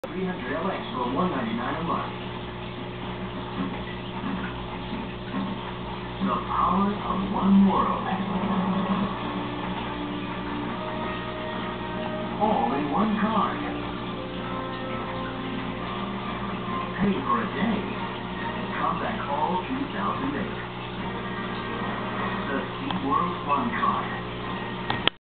300 LX for $199 a month. The power of one world. All in one card. Pay for a day. Come back all 2008. The SeaWorld Fun Card.